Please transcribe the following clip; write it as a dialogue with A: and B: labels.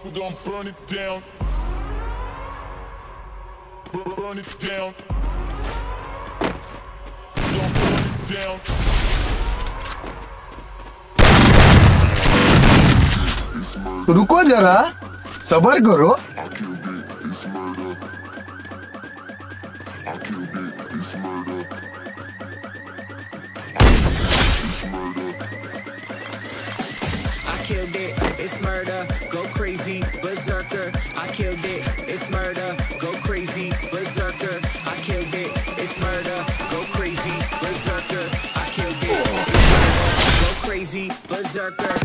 A: We're gonna burn it down. Burn it down. We're gonna burn it down.
B: रुको जरा, सबर करो।
C: I killed it, it's murder, go crazy, berserker. I killed it, it's murder, go crazy, berserker. I killed it, it's murder, go crazy, berserker. I killed it, it's murder, go crazy, berserker.